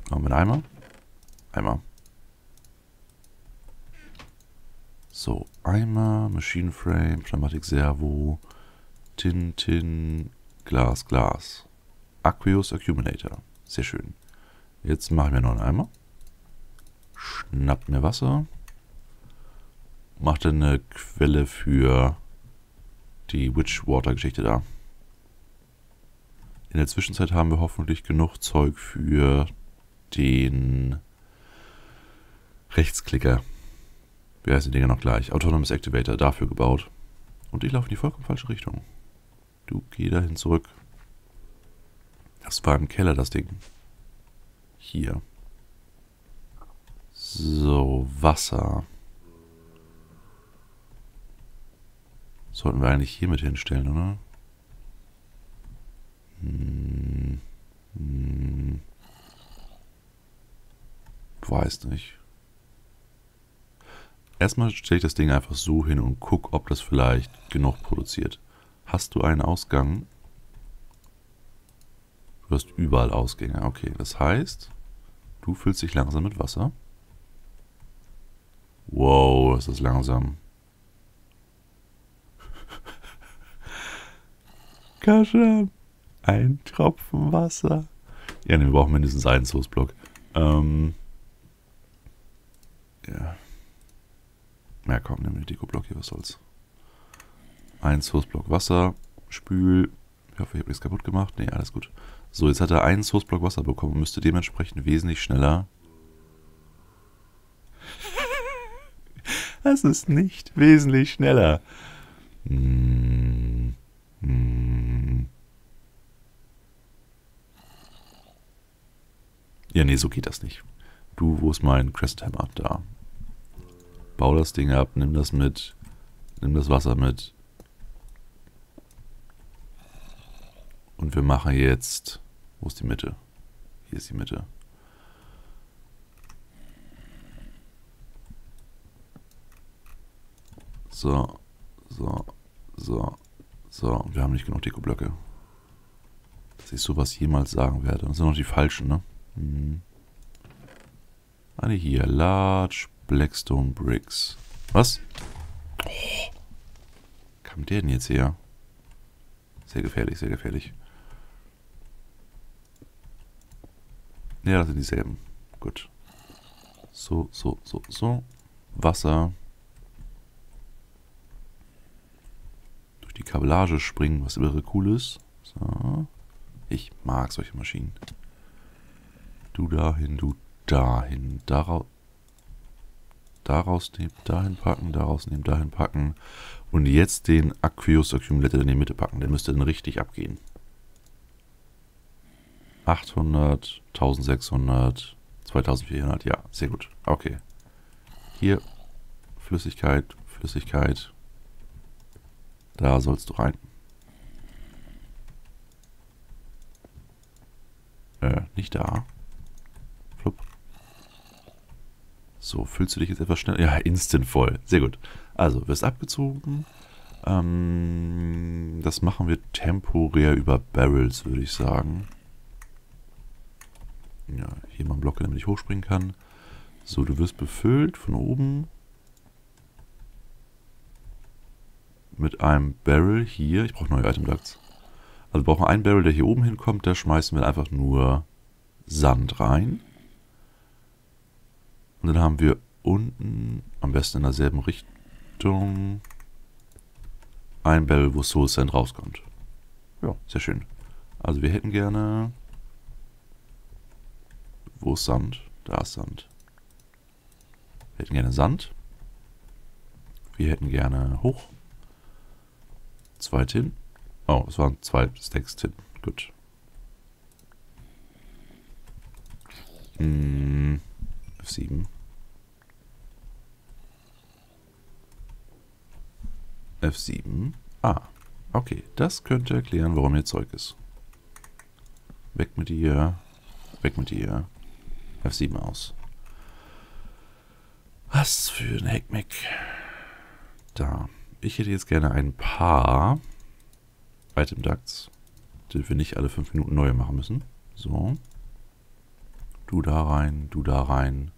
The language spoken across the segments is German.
Haben wir einen Eimer? Eimer. So, Eimer, Machine Frame, Pneumatik Servo, Tin, Glas. Aqueous Accumulator. Sehr schön. Jetzt machen wir noch einen Eimer. Schnapp mir Wasser. Macht dann eine Quelle für die Witchwater-Geschichte da. In der Zwischenzeit haben wir hoffentlich genug Zeug für den Rechtsklicker. Wie heißen die Dinger noch gleich? Autonomous Activator, dafür gebaut. Und ich laufe in die vollkommen falsche Richtung. Du, geh dahin zurück. Das war im Keller, das Ding. Hier. So, Wasser. Sollten wir eigentlich hier mit hinstellen, oder? Weiß nicht. Erstmal stelle ich das Ding einfach so hin und guck, ob das vielleicht genug produziert. Hast du einen Ausgang? Du hast überall Ausgänge. Okay, das heißt, du füllst dich langsam mit Wasser. Wow, ist das langsam. Kaschan. Ein Tropfen Wasser. Ja, ne, wir brauchen mindestens einen Source-Block. Ja. Ja, komm, nimm den Deko-Block hier, was soll's. Ein Source-Block Wasser. Spül. Ich hoffe, ich habe nichts kaputt gemacht. Ne, alles gut. So, jetzt hat er einen Source-Block Wasser bekommen und müsste dementsprechend wesentlich schneller. Das ist nicht wesentlich schneller. Ja, nee, so geht das nicht. Du, wo ist mein Crescent Hammer? Da. Bau das Ding ab, nimm das mit. Nimm das Wasser mit. Und wir machen jetzt... Wo ist die Mitte? Hier ist die Mitte. So. Und wir haben nicht genug Deko-Blöcke. Dass ich sowas jemals sagen werde. Das sind noch die falschen, ne? Eine hier. Large Blackstone Bricks. Was? Oh. Kam der denn jetzt her? Sehr gefährlich, sehr gefährlich. Ja, das sind dieselben. Gut. So. Wasser. Durch die Kabellage springen, was irre cool ist. So. Ich mag solche Maschinen. Du dahin, du dahin. Daraus nehmen, dahin packen, daraus nehmen, dahin packen. Und jetzt den Aqueous Accumulator in die Mitte packen. Der müsste dann richtig abgehen. 800, 1600, 2400, ja, sehr gut. Okay. Hier, Flüssigkeit. Da sollst du rein. Nicht da. Flupp. So, füllst du dich jetzt etwas schneller? Ja, instant voll. Sehr gut. Also, wirst abgezogen. Das machen wir temporär über Barrels, würde ich sagen. Ja, hier mal einen Block, damit ich hochspringen kann. So, du wirst befüllt von oben. Mit einem Barrel hier. Ich brauche neue Item Ducts. Also wir brauchen einen Barrel, der hier oben hinkommt. Da schmeißen wir einfach nur Sand rein. Und dann haben wir unten, am besten in derselben Richtung, ein Barrel, wo Soul Sand rauskommt. Ja, sehr schön. Also wir hätten gerne... Wo ist Sand? Da ist Sand. Wir hätten gerne Sand. Wir hätten gerne hoch. 2 Tin. Oh, es waren 2 Stacks Tin. Gut. F7. F7. Ah, okay. Das könnte erklären, warum hier Zeug ist. Weg mit dir. Weg mit dir. F7 aus. Was für ein Heckmeck. Da. Ich hätte jetzt gerne ein paar Item Ducts, die wir nicht alle 5 Minuten neue machen müssen. So. Du da rein, du da rein.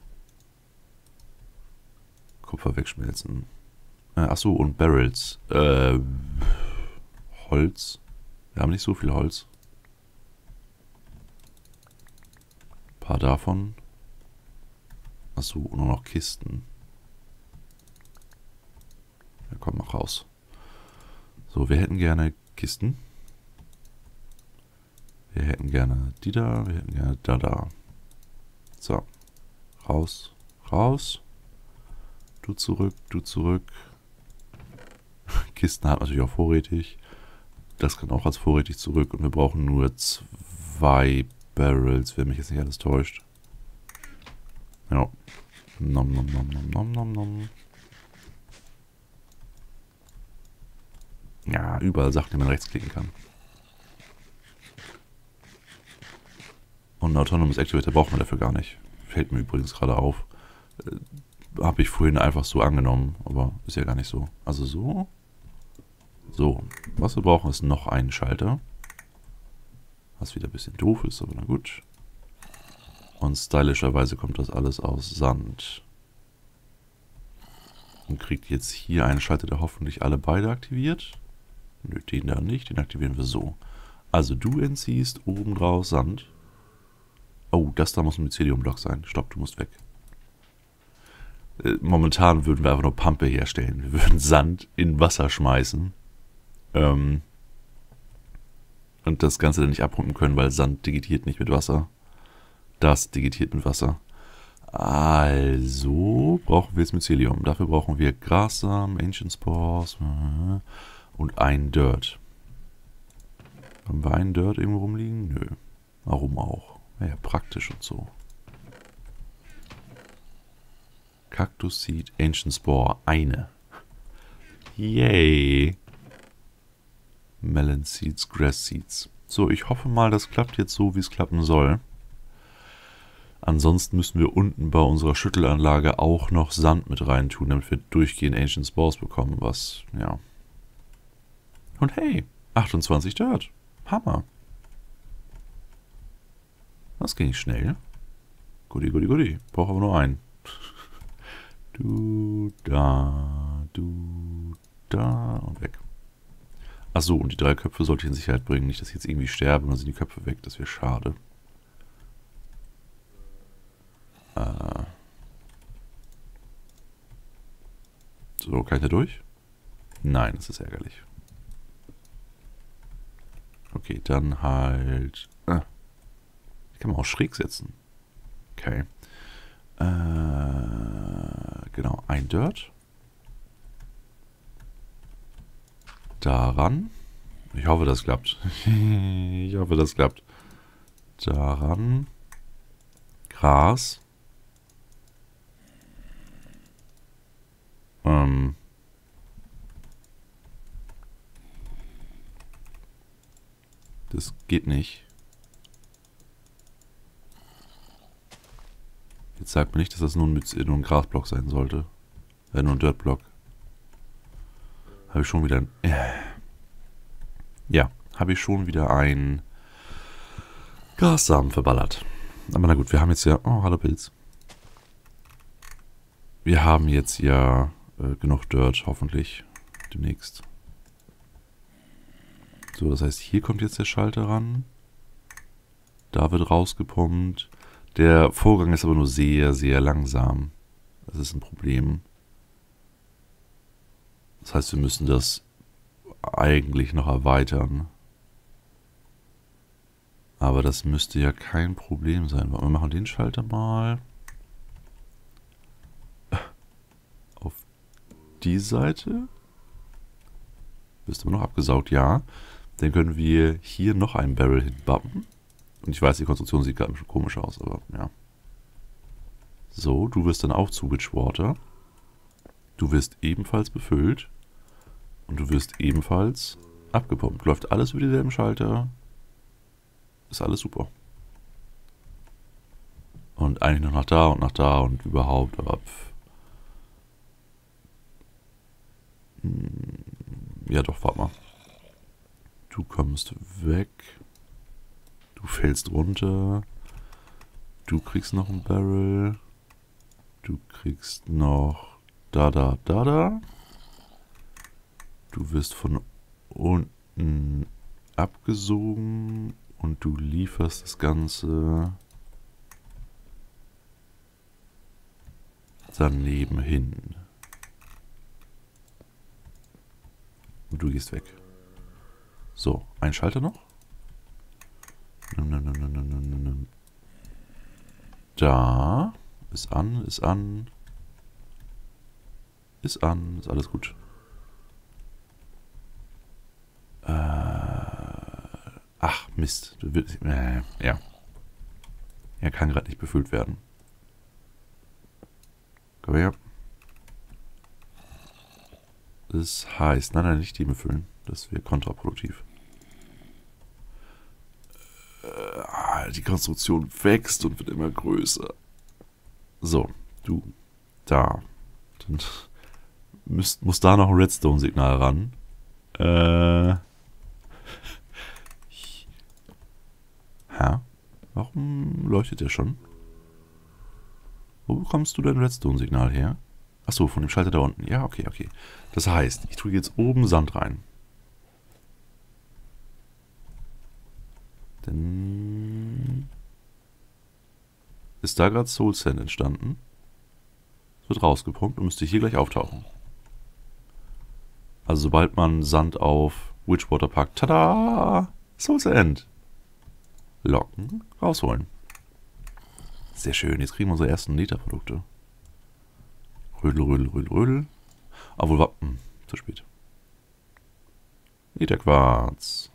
Kupfer wegschmelzen. Achso, und Barrels. Holz. Wir haben nicht so viel Holz. Ein paar davon. Achso, nur noch Kisten. Ja, komm, mach raus. So, wir hätten gerne Kisten. Wir hätten gerne die da. Wir hätten gerne da. So. Raus. Raus. Du zurück. Du zurück. Kisten hat natürlich auch vorrätig. Das kann auch als vorrätig zurück. Und wir brauchen nur 2 Barrels, wenn mich jetzt nicht alles täuscht. Ja. Nom, nom, nom, nom, nom, nom, nom. Ja, überall Sachen, die man rechtsklicken kann. Und ein Autonomous Activator braucht man dafür gar nicht. Fällt mir übrigens gerade auf. Habe ich vorhin einfach so angenommen, aber ist ja gar nicht so. Also so. So, was wir brauchen ist noch einen Schalter. Was wieder ein bisschen doof ist, aber na gut. Und stylischerweise kommt das alles aus Sand. Und kriegt jetzt hier einen Schalter, der hoffentlich alle beide aktiviert. Nö, den da nicht, den aktivieren wir so. Also du entziehst oben drauf Sand. Oh, das da muss ein Mycelium-Block sein. Stopp, du musst weg. Momentan würden wir einfach nur Pampe herstellen. Wir würden Sand in Wasser schmeißen. Und das Ganze dann nicht abpumpen können, weil Sand digitiert nicht mit Wasser. Das digitiert mit Wasser. Also brauchen wir jetzt Mycelium. Dafür brauchen wir Grassamen, Ancient Spores und ein Dirt. Haben wir einen Dirt irgendwo rumliegen? Nö. Warum auch? Ja, praktisch und so. Cactus Seed, Ancient Spore, eine. Yay. Melon Seeds, Grass Seeds. So, ich hoffe mal, das klappt jetzt so, wie es klappen soll. Ansonsten müssen wir unten bei unserer Schüttelanlage auch noch Sand mit rein tun, damit wir durchgehend Ancient Spores bekommen, was, ja. Und hey, 28 Dirt. Hammer. Das ging schnell. Goodie, goodie, goodie. Brauche aber nur einen. Du da und weg. Achso, und die 3 Köpfe sollte ich in Sicherheit bringen. Nicht, dass sie jetzt irgendwie sterben und dann sind die Köpfe weg. Das wäre schade. So, kann ich da durch? Nein, das ist ärgerlich. Okay, dann halt... die kann man auch schräg setzen. Okay. Genau, ein Dirt. Daran. Ich hoffe, das klappt. Ich hoffe, das klappt. Daran. Gras. Das geht nicht. Jetzt sagt mir nicht, dass das nur ein Grasblock sein sollte. Nur ein Dirtblock. Habe ich schon wieder ein... Ja, habe ich schon wieder ein Grassamen verballert. Aber na gut, wir haben jetzt ja... Oh, hallo Pilz. Wir haben jetzt ja genug Dirt, hoffentlich. Demnächst. So, das heißt, hier kommt jetzt der Schalter ran. Da wird rausgepumpt. Der Vorgang ist aber nur sehr, sehr langsam. Das ist ein Problem. Das heißt, wir müssen das eigentlich noch erweitern. Aber das müsste ja kein Problem sein. Wir machen den Schalter mal auf die Seite. Bist du immer noch abgesaugt? Ja. Dann können wir hier noch einen Barrel hinbappen. Und ich weiß, die Konstruktion sieht gerade schon komisch aus, aber ja. So, du wirst dann auch zu Witchwater. Du wirst ebenfalls befüllt. Und du wirst ebenfalls abgepumpt. Läuft alles über denselben Schalter. Ist alles super. Und eigentlich noch nach da und überhaupt. Aber ja doch, warte mal. Du kommst weg. Du fällst runter. Du kriegst noch ein Barrel. Du kriegst noch da. Du wirst von unten abgesogen und du lieferst das Ganze daneben hin. Und du gehst weg. So, ein Schalter noch. Da. Ist an, ist an. Ist an, ist alles gut. Ach, Mist. Ja. Er kann gerade nicht befüllt werden. Komm her. Das heißt, nein, nicht die befüllen. Das wäre kontraproduktiv. Die Konstruktion wächst und wird immer größer. So, du. Da. Dann muss da noch ein Redstone-Signal ran. Hä? Warum leuchtet der schon? Wo bekommst du dein Redstone-Signal her? Achso, von dem Schalter da unten. Ja, okay. Das heißt, ich tue jetzt oben Sand rein. Dann ist da gerade Soul Sand entstanden. Es wird rausgepumpt und müsste hier gleich auftauchen. Also sobald man Sand auf Witchwater packt, tada! Soul Sand! Locken, rausholen. Sehr schön, jetzt kriegen wir unsere ersten Nether-Produkte. Rödel. Obwohl, zu spät. Netherquarz.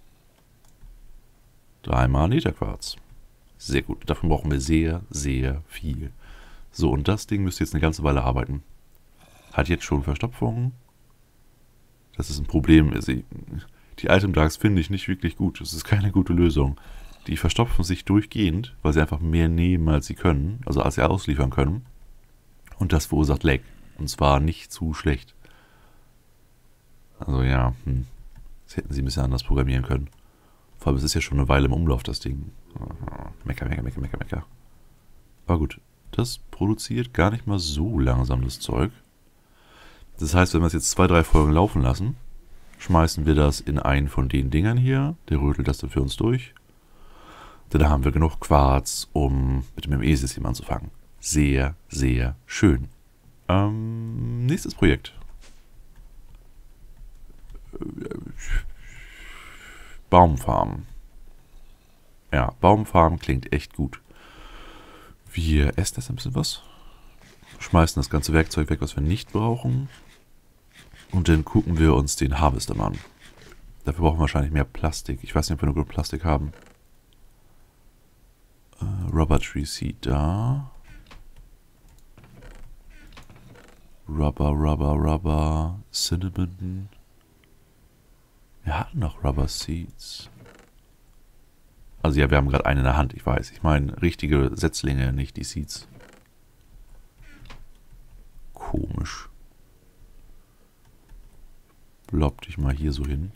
3-mal Netherquarz. Sehr gut, davon brauchen wir sehr, sehr viel. So, und das Ding müsste jetzt eine ganze Weile arbeiten. Hat jetzt schon Verstopfung. Das ist ein Problem. Die Item Darks finde ich nicht wirklich gut. Das ist keine gute Lösung. Die verstopfen sich durchgehend, weil sie einfach mehr nehmen, als sie können. Also als sie ausliefern können. Und das verursacht Lag. Und zwar nicht zu schlecht. Also ja, das hätten sie ein bisschen anders programmieren können. Vor allem, es ist ja schon eine Weile im Umlauf, das Ding. Mecker. Aber gut, das produziert gar nicht mal so langsam das Zeug. Das heißt, wenn wir es jetzt 2-3 Folgen laufen lassen, schmeißen wir das in einen von den Dingern hier. Der rödelt das dann für uns durch. Dann haben wir genug Quarz, um mit dem ME-System anzufangen. Sehr, sehr schön. Nächstes Projekt. Baumfarm. Ja, Baumfarm klingt echt gut. Wir essen jetzt ein bisschen was. Schmeißen das ganze Werkzeug weg, was wir nicht brauchen. Und dann gucken wir uns den Harvester mal an. Dafür brauchen wir wahrscheinlich mehr Plastik. Ich weiß nicht, ob wir nur genug Plastik haben. Rubber Tree Seed da. Rubber. Cinnamon. Wir hatten noch Rubber Seeds. Also ja, wir haben gerade einen in der Hand, ich weiß. Ich meine richtige Setzlinge, nicht die Seeds. Komisch. Blob dich mal hier so hin.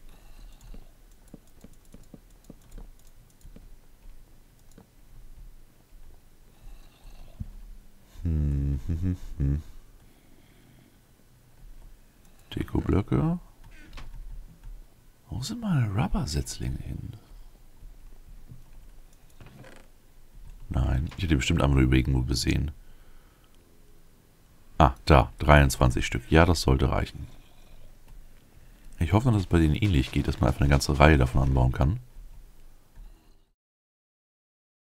Deko-Blöcke. Wo sind meine Rubber-Setzlinge hin? Nein, ich hätte bestimmt einmal irgendwo besehen. Ah, da, 23 Stück. Ja, das sollte reichen. Ich hoffe, dass es bei denen ähnlich geht, dass man einfach eine ganze Reihe davon anbauen kann.